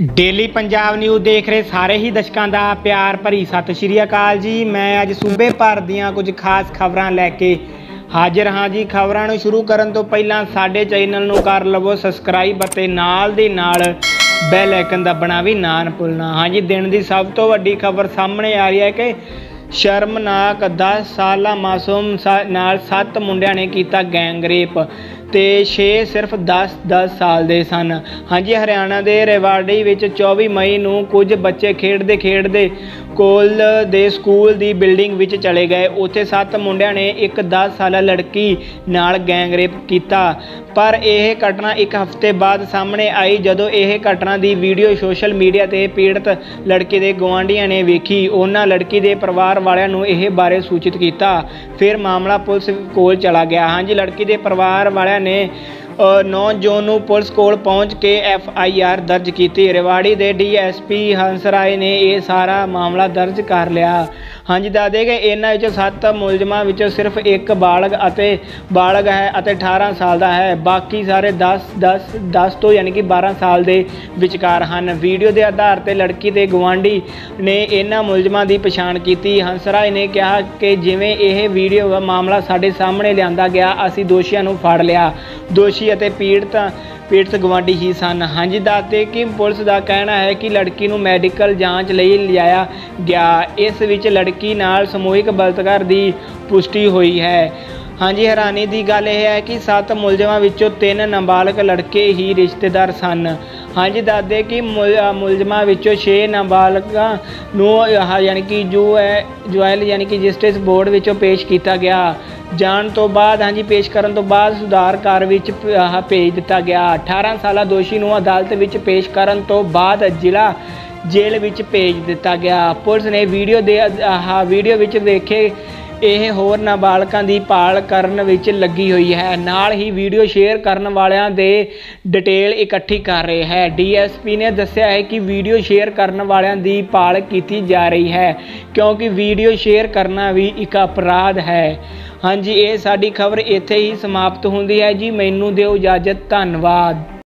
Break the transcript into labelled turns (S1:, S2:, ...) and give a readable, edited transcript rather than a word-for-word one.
S1: Daily Punjab news देख रहे सारे ही दर्शकों का प्यार भरी सत श्री अकाल जी। मैं अज सूबे भर दियां कुछ खास खबरां लैके हाजिर हाँ जी। खबरां शुरू करन तो पहलां साडे चैनल नूं कर लवो सबसक्राइब अते नाल दी नाल बैल आइकन दबना भी ना भुलना। हाँ जी, दिन की सब तो वड्डी खबर सामने आ रही है कि शर्मनाक 10 साला मासूम नाल 7 मुंडियां ने किया गैंगरेप ते 6 सिर्फ 10 साल दे सन। हाँ जी, हरियाणा के रेवाड़ी में 24 मई नूं कुछ बच्चे खेडदे कोल दे स्कूल दी बिल्डिंग विच चले गए। उत्थे 7 मुंडियां ने एक 10 साला लड़की नाल गैंगरेप किया। पर यह घटना एक हफ्ते बाद सामने आई जदों यह घटना की वीडियो सोशल मीडिया ते पीड़ित लड़के के गुआढ़ियों ने वेखी। उन्होंने लड़की के परिवार वालों नूं इह बारे सूचित किया। फिर मामला पुलिस कोल चला गया। हाँ जी, लड़की के परिवार वालों ने 9 जून को पुलिस कोल पहुँच के FIR दर्ज की। रेवाड़ी के DSP हंसराय ने यह सारा मामला दर्ज कर लिया। हाँ जी, दस दें कि इन्होंने 7 मुलजमां विचों सिर्फ एक बालग है 18 साल का है। बाकी सारे 10 तो यानी कि 12 साल के विचकार हैं। वीडियो के आधार पर लड़की के गुआढ़ी ने इन्होंने मुलजमां की पछाण की। हंसराय ने कहा कि जिवें यह वीडियो का मामला साडे सामने लिया गया, असीं दोषियों नूं फड़ लिया। दोषी अते पीड़ित गुआढ़ी ही सन। हाँ जी, दसते कि पुलिस का कहना है कि लड़की नूं मैडिकल जांच लई लियाया गया। इस विच लड़की नाल समूहिक बलात्कार की पुष्टि हुई है। हाँ जी, हैरानी की गल यह है कि 7 मुलजमां विचों 3 नाबालग लड़के ही रिश्तेदार सन। हाँ जी, दस दें कि मुलजमां विचों 6 नाबालगां नूं यानी कि जुआयल यानी कि रजिस्ट्रेस बोर्ड विचों पेश किया गया। जान तो बाद हाँ जी पेश करने तो बाद सुधार घर विच भेज दिता गया। 18 साला दोषी नूं अदालत विच पेश करने तो बाद जिला जेल विच भेज दिता गया। पुलिस ने वीडियो विच वेखे यह होर नाबालगां की भाल करन विच लगी हुई है। नाल ही वीडियो शेयर करन वालियां दे डिटेल इकट्ठी कर रहे हैं। DSP ने दस्सिया है कि वीडियो शेयर करन वालियां दी भाल की जा रही है क्योंकि वीडियो शेयर करना भी एक अपराध है। हाँ जी, ये साडी खबर इत्थे ही समाप्त होंदी है जी। मैनूं दिओ इजाजत, धन्नवाद।